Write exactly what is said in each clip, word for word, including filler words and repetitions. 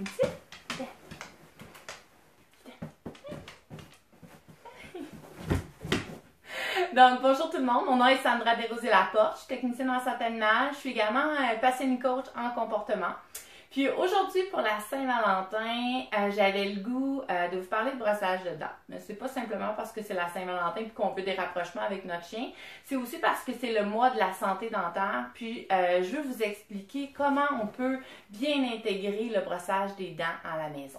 Ici. Donc, bonjour tout le monde. Mon nom est Sandra Desrosiers-Laporte. Je suis technicienne en santé animale. Je suis également euh, passionnée coach en comportement. Puis aujourd'hui, pour la Saint-Valentin, euh, j'avais le goût euh, de vous parler de brossage de dents. Mais c'est pas simplement parce que c'est la Saint-Valentin et qu'on veut des rapprochements avec notre chien. C'est aussi parce que c'est le mois de la santé dentaire. Puis euh, je veux vous expliquer comment on peut bien intégrer le brossage des dents à la maison.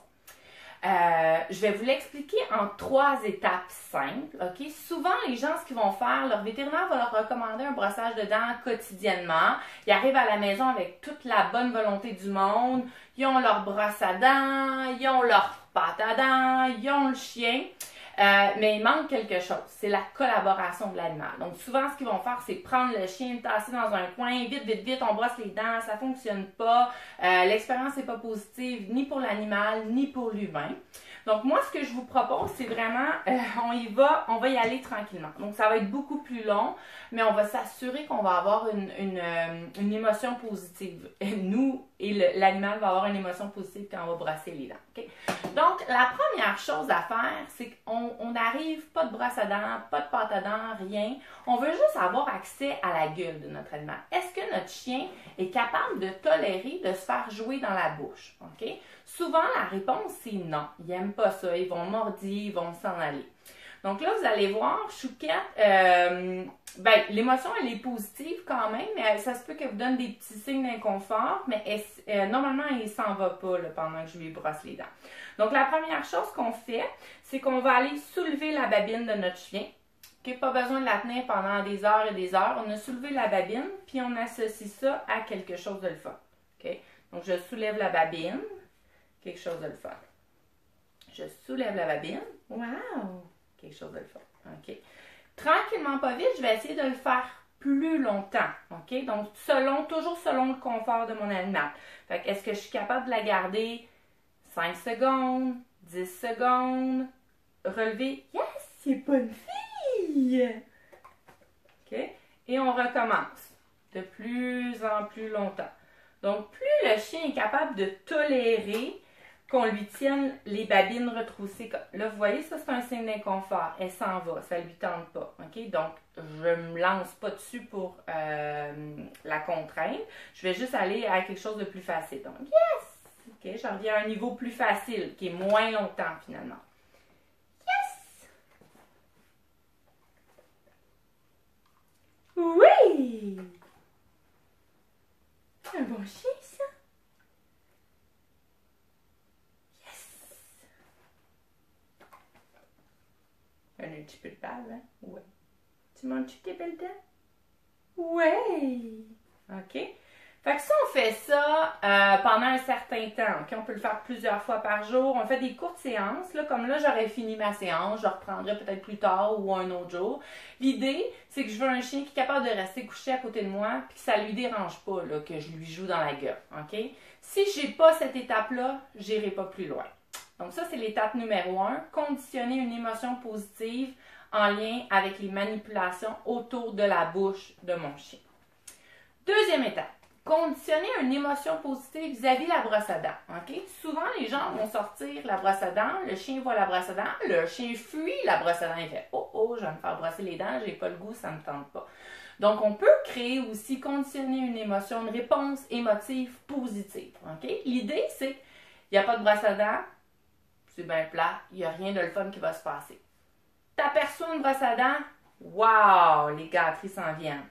Euh, je vais vous l'expliquer en trois étapes simples. Ok? Souvent, les gens, ce qu'ils vont faire, leur vétérinaire va leur recommander un brossage de dents quotidiennement. Ils arrivent à la maison avec toute la bonne volonté du monde. Ils ont leur brosse à dents, ils ont leur pâte à dents, ils ont le chien. Euh, mais il manque quelque chose, c'est la collaboration de l'animal. Donc souvent, ce qu'ils vont faire, c'est prendre le chien, le tasser dans un coin, vite, vite, vite, on brosse les dents, ça fonctionne pas. Euh, L'expérience n'est pas positive ni pour l'animal, ni pour l'humain. Donc moi, ce que je vous propose, c'est vraiment, euh, on y va, on va y aller tranquillement. Donc ça va être beaucoup plus long, mais on va s'assurer qu'on va avoir une, une, euh, une émotion positive. Et nous et l'animal va avoir une émotion positive quand on va brosser les dents. Okay? Donc la première chose à faire, c'est qu'on on arrive, pas de brosse à dents, pas de pâte à dents, rien. On veut juste avoir accès à la gueule de notre animal. Est-ce que notre chien est capable de tolérer de se faire jouer dans la bouche? Okay? Souvent, la réponse, c'est non. Ils n'aiment pas ça. Ils vont mordir, ils vont s'en aller. Donc là, vous allez voir, Chouquette, euh, ben, l'émotion, elle est positive quand même, mais ça se peut qu'elle vous donne des petits signes d'inconfort, mais elle, euh, normalement, elle ne s'en va pas là, pendant que je lui brosse les dents. Donc, la première chose qu'on fait, c'est qu'on va aller soulever la babine de notre chien. Okay? Pas besoin de la tenir pendant des heures et des heures. On a soulevé la babine, puis on associe ça à quelque chose de le fun. Okay? Donc, je soulève la babine. Quelque chose de le fun. Je soulève la babine. Wow! Quelque chose de le fun. OK. Tranquillement, pas vite, je vais essayer de le faire plus longtemps. OK? Donc, selon, toujours selon le confort de mon animal. Fait que, est-ce que je suis capable de la garder cinq secondes, dix secondes, relever? Yes! C'est pas une fille! OK? Et on recommence de plus en plus longtemps. Donc, plus le chien est capable de tolérer qu'on lui tienne les babines retroussées. Là, vous voyez, ça, c'est un signe d'inconfort. Elle s'en va, ça ne lui tente pas. OK? Donc, je ne me lance pas dessus pour euh, la contrainte. Je vais juste aller à quelque chose de plus facile. Donc, yes! OK? Je reviens à un niveau plus facile, qui est moins longtemps, finalement. Yes! Oui! C'est un bon chien, ça! Un petit peu de balle, hein? Ouais. Tu manges-tu tes belles dents? Ouais! OK? Fait que si on fait ça euh, pendant un certain temps, OK? On peut le faire plusieurs fois par jour. On fait des courtes séances. Là, comme là, j'aurais fini ma séance. Je reprendrai peut-être plus tard ou un autre jour. L'idée, c'est que je veux un chien qui est capable de rester couché à côté de moi puis que ça ne lui dérange pas là, que je lui joue dans la gueule. OK? Si je n'ai pas cette étape-là, je n'irai pas plus loin. Donc ça, c'est l'étape numéro un, conditionner une émotion positive en lien avec les manipulations autour de la bouche de mon chien. Deuxième étape, conditionner une émotion positive vis-à-vis la brosse à dents. Okay? Souvent, les gens vont sortir la brosse à dents, le chien voit la brosse à dents, le chien fuit la brosse à dents, il fait « Oh, oh, je vais me faire brosser les dents, j'ai pas le goût, ça me tente pas ». Donc, on peut créer aussi, conditionner une émotion, une réponse émotive positive. Okay? L'idée, c'est qu'il n'y a pas de brosse à dents, c'est bien plat, il n'y a rien de le fun qui va se passer. T'aperçois une brosse à dents, wow, les gâteries s'en viennent.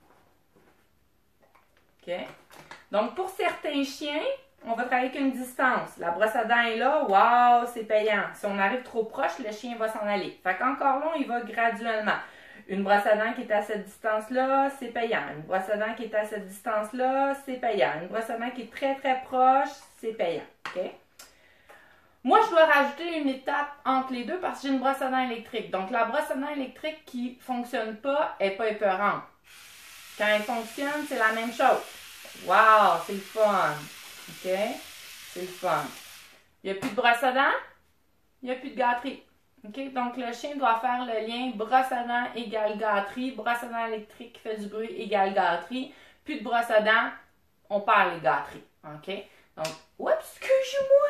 OK? Donc, pour certains chiens, on va travailler avec une distance. La brosse à dents est là, wow, c'est payant. Si on arrive trop proche, le chien va s'en aller. Fait qu'encore là, il va graduellement. Une brosse à dents qui est à cette distance-là, c'est payant. Une brosse à dents qui est à cette distance-là, c'est payant. Une brosse à dents qui est très, très proche, c'est payant. OK? Moi, je dois rajouter une étape entre les deux parce que j'ai une brosse à dents électrique. Donc, la brosse à dents électrique qui ne fonctionne pas n'est pas épeurante. Quand elle fonctionne, c'est la même chose. Wow, c'est le fun. OK? C'est le fun. Il n'y a plus de brosse à dents, il n'y a plus de gâterie. OK? Donc, le chien doit faire le lien brosse à dents égale gâterie, brosse à dents électrique qui fait du bruit égale gâterie. Plus de brosse à dents, on perd les gâteries. OK? Donc, oups, excuse-moi!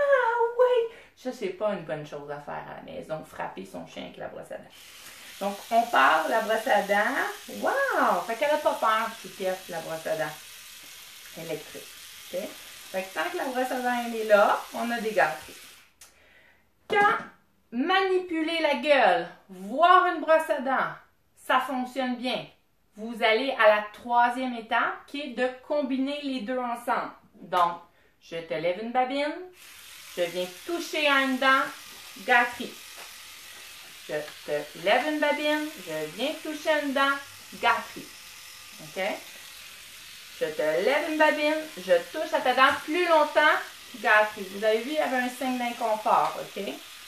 c'est pas une bonne chose à faire à la maison, frapper son chien avec la brosse à dents. Donc, on part la brosse à dents. Wow! Fait qu'elle n'a pas peur, Chouquette, la brosse à dents électrique. Okay? Fait que tant que la brosse à dents elle est là, on a des gâteries. Quand manipuler la gueule, voir une brosse à dents, ça fonctionne bien. Vous allez à la troisième étape qui est de combiner les deux ensemble. Donc, je te lève une babine, je viens toucher à une dent, gâterie. Je te lève une babine, je viens toucher à une dent, gâterie. OK? Je te lève une babine, je touche à ta dent plus longtemps, gâterie. Vous avez vu, il y avait un signe d'inconfort, OK?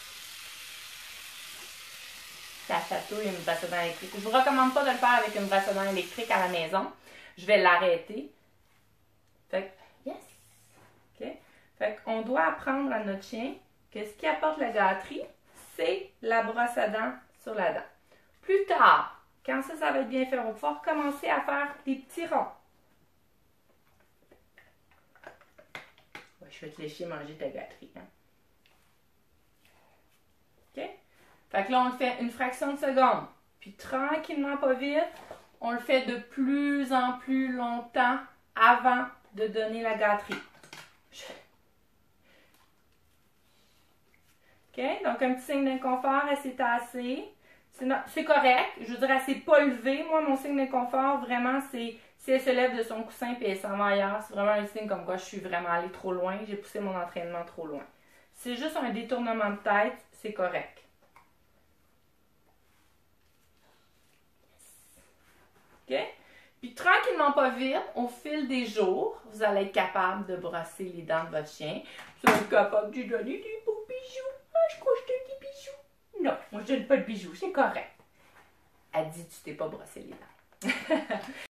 Ça chatouille une brosse à dents électrique. Je ne vous recommande pas de le faire avec une brosse à dents électrique à la maison. Je vais l'arrêter. Fait que, yes! OK? Fait qu'on doit apprendre à notre chien que ce qui apporte la gâterie, c'est la brosse à dents sur la dent. Plus tard, quand ça, ça va être bien fait, on va pouvoir commencer à faire des petits ronds. Ouais, je vais te laisser manger ta gâterie. Hein? OK? Fait que là, on le fait une fraction de seconde. Puis tranquillement, pas vite, on le fait de plus en plus longtemps avant de donner la gâterie. OK? Donc, un petit signe d'inconfort, elle s'est tassée. C'est correct. Je veux dire, elle s'est pas levée. Moi, mon signe d'inconfort, vraiment, c'est si elle se lève de son coussin et elle s'en va ailleurs. C'est vraiment un signe comme quoi je suis vraiment allée trop loin. J'ai poussé mon entraînement trop loin. C'est juste un détournement de tête, c'est correct. OK? Puis tranquillement, pas vite, au fil des jours, vous allez être capable de brosser les dents de votre chien. Vous allez être capable de lui donner des beaux bijoux. Ah, je crois que je te dis bijoux. Non, moi je donne pas de bijoux, c'est correct. Elle dit, tu t'es pas brossé les dents.